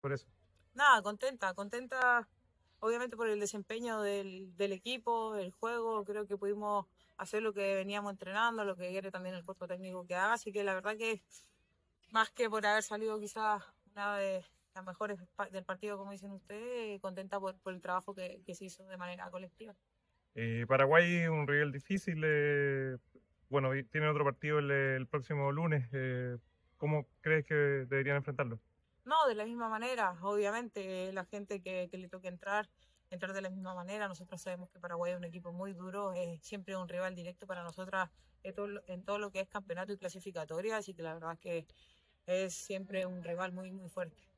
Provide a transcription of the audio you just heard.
por eso. Nada, contenta obviamente por el desempeño del equipo, el juego. Creo que pudimos hacer lo que veníamos entrenando, lo que quiere también el cuerpo técnico que haga. Así que la verdad que más que por haber salido quizás una de las mejores del partido, como dicen ustedes, contenta por el trabajo que se hizo de manera colectiva. Paraguay es un rival difícil. Bueno, y tienen otro partido el próximo lunes. ¿Cómo crees que deberían enfrentarlo? No, de la misma manera, obviamente, la gente que le toque entrar de la misma manera. Nosotros sabemos que Paraguay es un equipo muy duro, es siempre un rival directo para nosotras en todo lo que es campeonato y clasificatoria, así que la verdad es que es siempre un rival muy, muy fuerte.